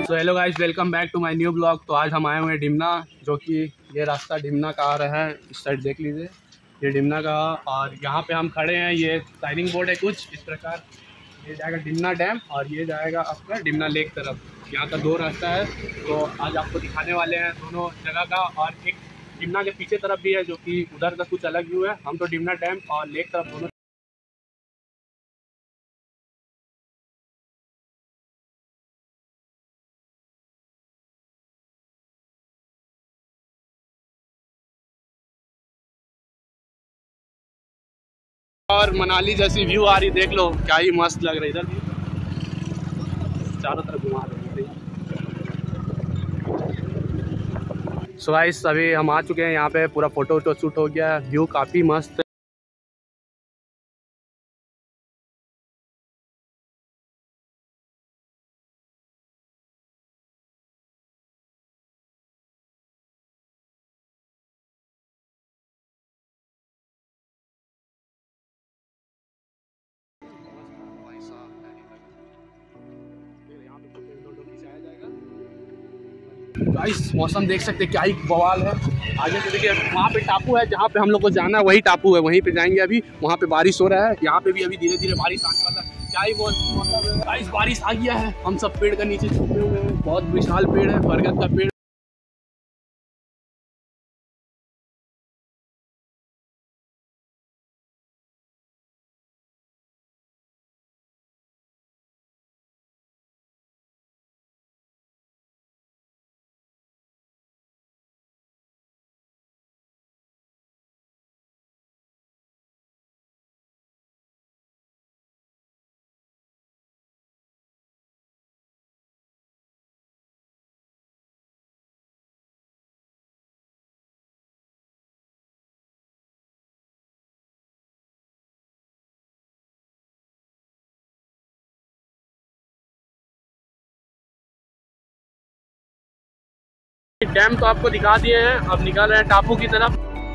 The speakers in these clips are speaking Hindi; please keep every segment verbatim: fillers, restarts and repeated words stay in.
So hello guys, welcome back to my new blog. तो आज हम आए हुए हैं डिमना, जो कि ये रास्ता डिमना का आ रहा है। इस साइड देख लीजिए, ये डिमना का। और यहाँ पे हम खड़े हैं, ये साइनिंग बोर्ड है कुछ इस प्रकार। ये जाएगा डिमना डैम और ये जाएगा आपका डिमना लेक तरफ। यहाँ का दो रास्ता है, तो आज आपको दिखाने वाले हैं दोनों जगह का। और एक डिमना के पीछे तरफ भी है, जो कि उधर का कुछ अलग व्यू है। हम तो डिमना डैम और लेक तरफ दोनों और मनाली जैसी व्यू आ रही, देख लो क्या ही मस्त लग रही। इधर भी चारों तरफ घुमा रहे हैं। सो गाइस, अभी हम आ चुके हैं यहाँ पे, पूरा फोटो वोटो शूट हो गया। व्यू काफ़ी मस्त है। गाइस, मौसम देख सकते हैं क्या ही बवाल है। आगे से देखिए, वहाँ पे टापू है जहाँ पे हम लोग को जाना है, वही टापू है, वहीं पे जाएंगे अभी। वहाँ पे बारिश हो रहा है, यहाँ पे भी अभी धीरे धीरे बारिश आने वाला है। क्या ही मौसम है गाइस, बारिश आ गया है। हम सब पेड़ के नीचे छुपे हुए हैं। बहुत विशाल पेड़ है, बरगद का पेड़। डैम तो आपको दिखा दिए हैं, अब निकल रहे हैं टापू की तरफ।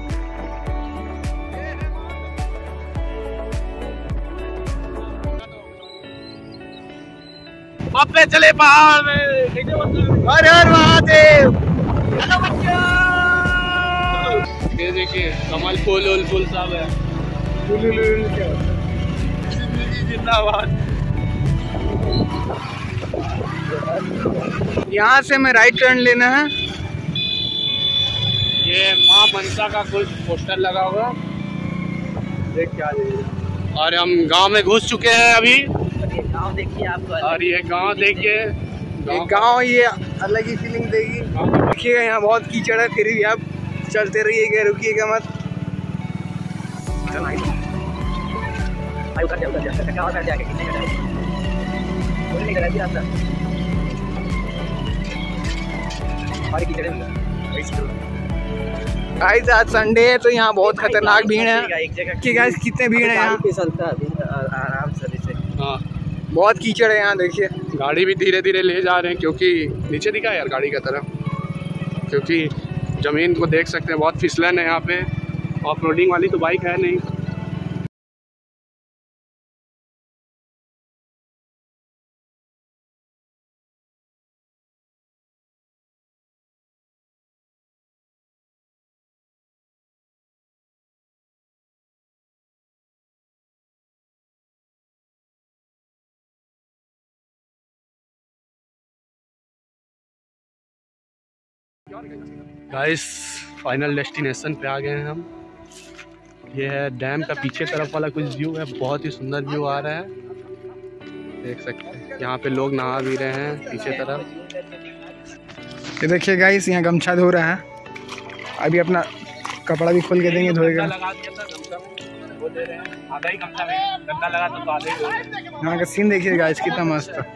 पे चले पहाड़ में। हर हर महादेव। हेलो बच्चों, ये देखिए कमल फूल उल फूल सब है। जिंदाबाद। यहाँ से हमें राइट टर्न लेना है। ये माँ मनसा का कुछ पोस्टर लगा हुआ, देख क्या है। और हम गांव में घुस चुके हैं अभी। गाँव देखिए आपको, और ये गांव देखिए, ये गाँव ये अलग ही फीलिंग देगी। देखिएगा यहाँ बहुत कीचड़ है, फिर भी आप चलते रहिएगा, रुकिएगा मत। गाइस आज संडे है, तो यहाँ बहुत खतरनाक भीड़ है कि गाइस कितने भीड़ है यहाँ। आराम से हाँ, बहुत कीचड़ है यहाँ, देखिए। गाड़ी भी धीरे धीरे ले जा रहे हैं, क्योंकि नीचे दिखा यार गाड़ी का तरफ, क्योंकि ज़मीन को देख सकते हैं, बहुत फिसलन है यहाँ पे। ऑफ रोडिंग वाली तो बाइक है नहीं। गाइस, फाइनल डेस्टिनेशन पे आ गए हैं हम। ये है डैम का पीछे तरफ वाला कुछ व्यू है, बहुत ही सुंदर व्यू आ रहा है, देख सकते हैं। यहाँ पे लोग नहा भी रहे हैं पीछे तरफ। ये देखिए गाइस, यहाँ गमछा धो रहा है। अभी अपना कपड़ा भी खोल के देंगे, धोएगा। यहाँ का सीन देखिए गाइस, कितना मस्त है।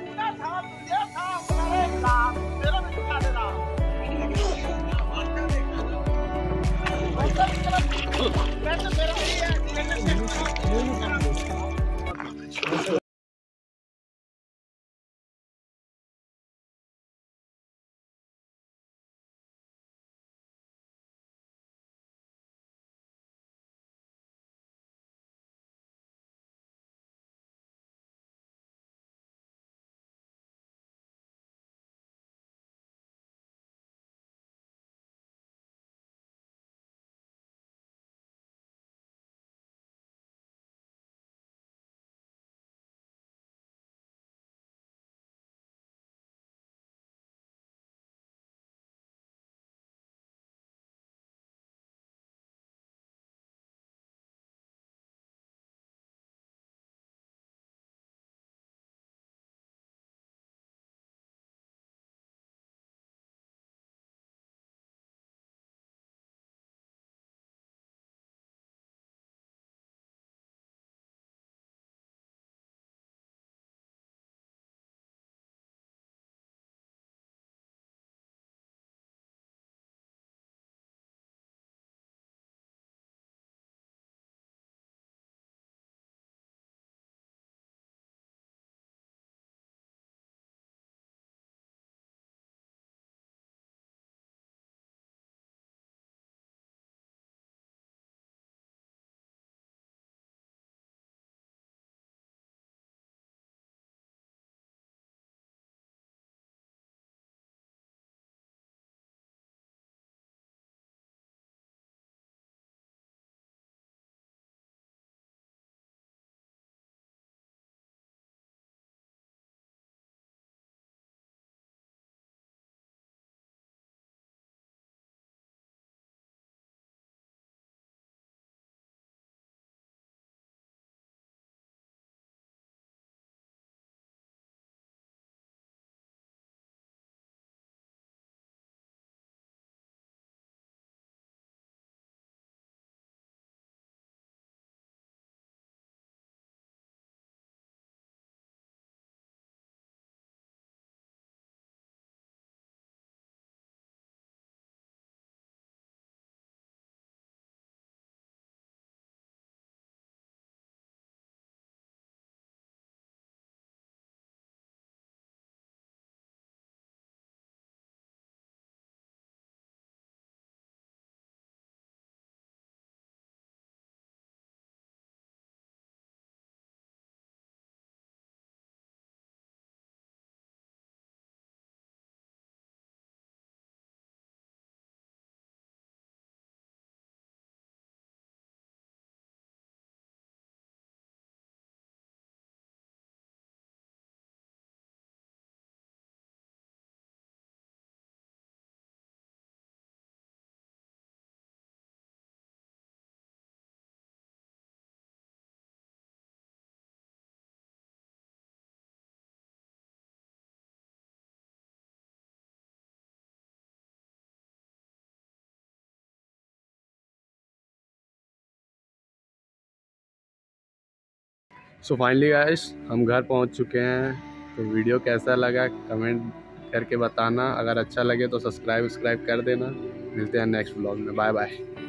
सो फाइनली गाइस हम घर पहुंच चुके हैं। तो वीडियो कैसा लगा कमेंट करके बताना, अगर अच्छा लगे तो सब्सक्राइब सब्सक्राइब कर देना। मिलते हैं नेक्स्ट व्लॉग में, बाय बाय।